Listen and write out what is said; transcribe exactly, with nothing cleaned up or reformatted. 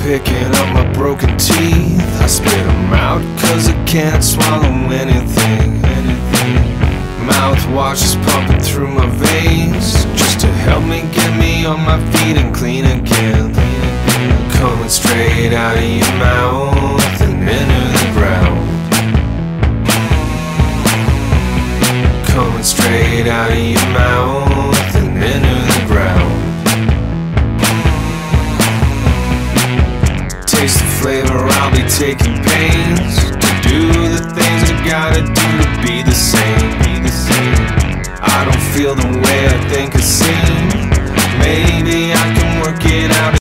picking up my broken teeth. I spit them out cause I can't swallow anything. Mouthwash is pumping through my veins, just to help me get me on my feet and clean again. Coming straight out of your mouth and into the ground. Coming straight out of your mouth and into the ground. Taste the flavor, I'll be taking pains to do the things I gotta do to be the same. I don't feel the way I think I seem. Maybe I can work it out.